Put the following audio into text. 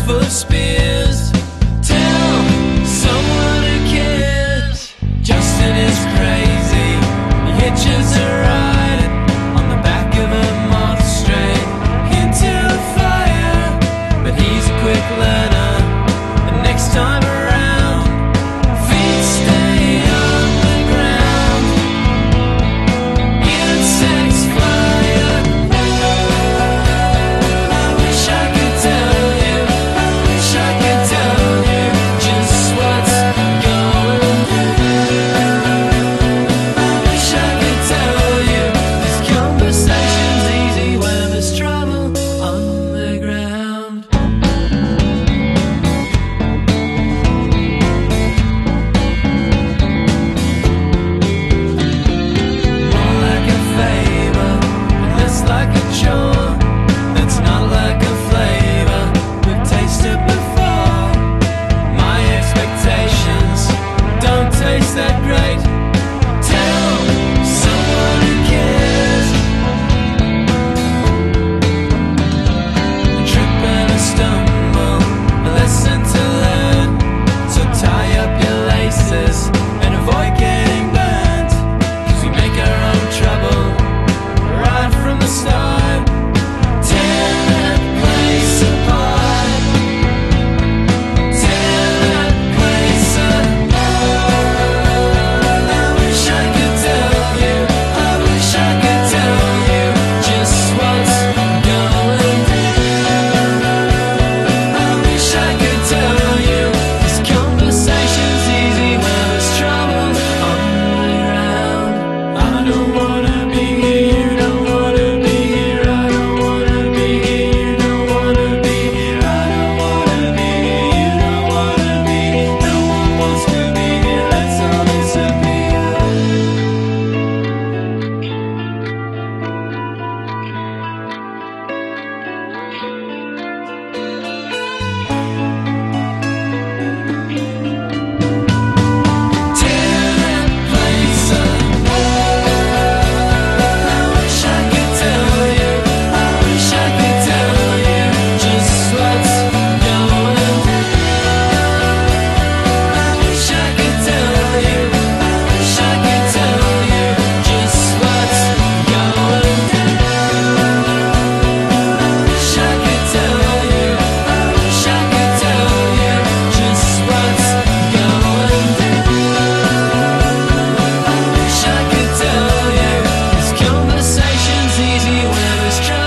full of spears. Tell someone who cares. Justin is crazy. He hitches a ride on the back of a moth straight into a fire. But he's a quick learner, and next time around, feet stay on the ground. Insects fly up. I wish I could tell you, I wish I could tell you just what's going through. I wish I could tell you this conversation's easy when there's trouble on the ground. More like a favor, and less like a chore. That's not like a flavor we've tasted before. My expectations don't taste that great. Tell someone who cares. A trip and a stumble, a lesson to learn. So tie up your laces and avoid getting burnt, 'cause we make our own trouble right from the start. Tear that place apart. Tear that place apart. I wish I could tell you, I wish I could tell you just what's going through. I wish I could tell you this conversation's easy when there's trouble on the ground. I don't wanna be here, you don't wanna be here. I don't wanna be here, you don't wanna be here. I don't wanna be here, you don't wanna be here. No one wants to be here, let's all disappear. Tear that place apart. I wish I could tell you, I wish I could tell you just what's going through. I wish I could tell you, I wish I could tell you just what's going through. I wish I could tell you, I wish I could tell you just what's going through. I wish I could tell you this conversation's easy when there's trouble.